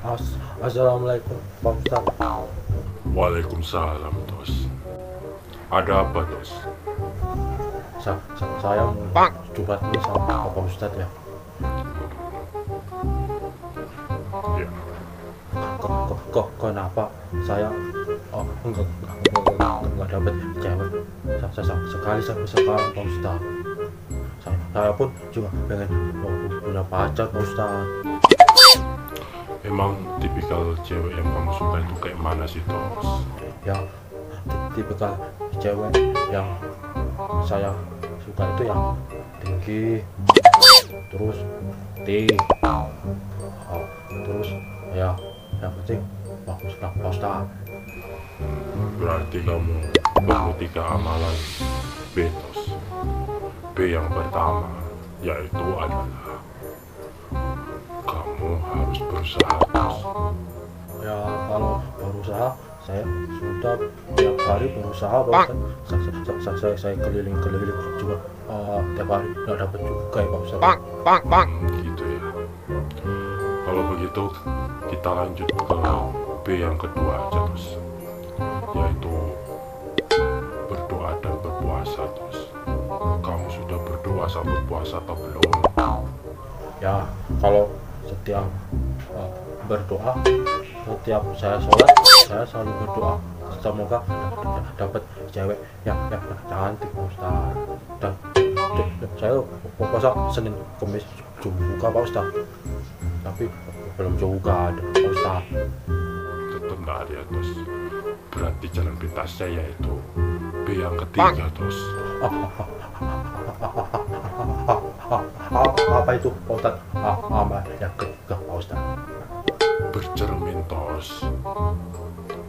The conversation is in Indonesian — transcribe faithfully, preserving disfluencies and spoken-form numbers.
As Assalamualaikum Pak Ustadz. Waalaikumsalam, Tos. Ada apa, Tos? Sa sa saya mau curhat nih sama Pak Ustadz ya. Ya, Kok kok kok kenapa saya oh enggak enggak enggak, enggak dapat cewek sa, sa, sa- sekali sampai sekarang Pak Ustadz. Saya, saya pun juga pengen punya pacar Pak Ustadz. emang tipikal cewek yang kamu suka itu kayak mana sih, Tos? Ya ti- tipikal cewek yang saya suka itu yang tinggi, terus tinggi, oh, terus ya yang penting bagus lah Pak Ustadz. Berarti kamu perlu tiga amalan B, Tos. B yang pertama, yaitu adalah kamu harus berusaha, Tos. Ya kalau berusaha saya sudah tiap hari berusaha bahkan saya, saya, saya, saya, saya keliling-keliling juga uh, tiap hari nggak dapat juga ya Pak Ustadz. Hmm, gitu ya. Kalau begitu, kita lanjut ke B yang kedua aja, Tos. Yaitu berdoa dan berpuasa, Tos. Kamu sudah berdoa sama berpuasa atau belum? Ya kalau setiap uh, berdoa, setiap saya sholat saya selalu berdoa semoga dapat cewek yang, yang, yang cantik Pak Ustadz. Dan, dan, dan saya puasa Senin Kamis juga Pak Ustadz, tapi belum juga ada Pak Ustadz. Tetap nggak ada ya, Tos. Berarti jalan pintasnya yaitu B yang ketiga, Tos. Apa itu Pak Ustadz? Apa yang ketiga Pak Ustadz? Bercermin, Tos.